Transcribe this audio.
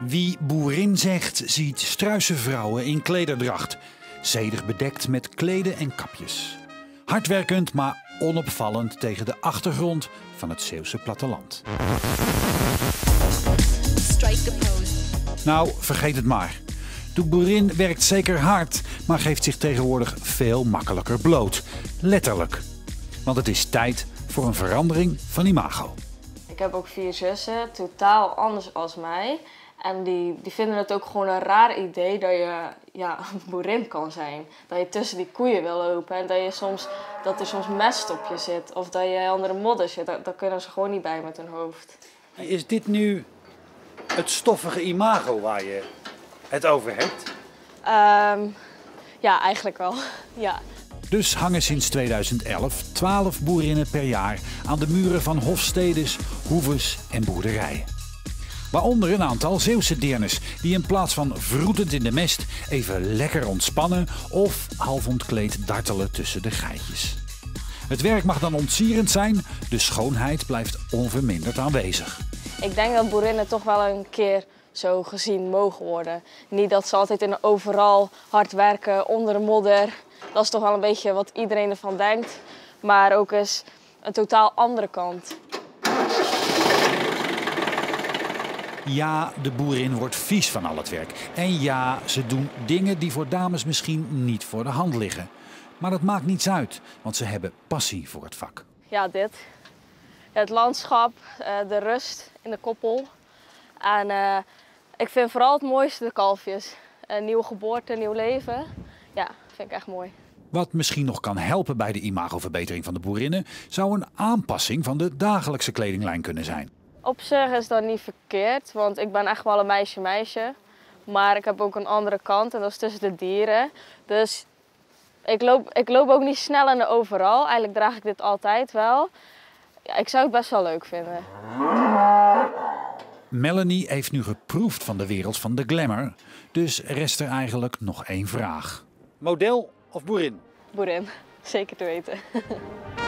Wie boerin zegt, ziet struise vrouwen in klederdracht. Zedig bedekt met kleden en kapjes. Hardwerkend, maar onopvallend tegen de achtergrond van het Zeeuwse platteland. Nou, vergeet het maar. De boerin werkt zeker hard, maar geeft zich tegenwoordig veel makkelijker bloot. Letterlijk. Want het is tijd voor een verandering van imago. Ik heb ook 4 zussen, totaal anders als mij. En die vinden het ook gewoon een raar idee dat je boerin kan zijn. Dat je tussen die koeien wil lopen en dat er soms mest op je zit. Of dat je onder de modder zit. Daar kunnen ze gewoon niet bij met hun hoofd. Is dit nu het stoffige imago waar je het over hebt? Ja, eigenlijk wel. Ja. Dus hangen sinds 2011 12 boerinnen per jaar aan de muren van hofstedes, hoeves en boerderijen. Waaronder een aantal Zeeuwse deernes die in plaats van vroetend in de mest even lekker ontspannen of half ontkleed dartelen tussen de geitjes. Het werk mag dan ontsierend zijn, de schoonheid blijft onverminderd aanwezig. Ik denk dat boerinnen toch wel een keer zo gezien mogen worden. Niet dat ze altijd in overal hard werken, onder de modder. Dat is toch wel een beetje wat iedereen ervan denkt. Maar ook eens een totaal andere kant. Ja, de boerin wordt vies van al het werk. En ja, ze doen dingen die voor dames misschien niet voor de hand liggen. Maar dat maakt niets uit, want ze hebben passie voor het vak. Ja, dit. Het landschap, de rust in de koppel. En ik vind vooral het mooiste de kalfjes. Een nieuwe geboorte, een nieuw leven. Ja, vind ik echt mooi. Wat misschien nog kan helpen bij de imagoverbetering van de boerinnen, zou een aanpassing van de dagelijkse kledinglijn kunnen zijn. Op zich is dat niet verkeerd, want ik ben echt wel een meisje. Maar ik heb ook een andere kant en dat is tussen de dieren. Dus ik loop ook niet snel en overal. Eigenlijk draag ik dit altijd wel. Ja, ik zou het best wel leuk vinden. Melanie heeft nu geproefd van de wereld van de glamour. Dus rest er eigenlijk nog één vraag. Model of boerin? Boerin, zeker te weten.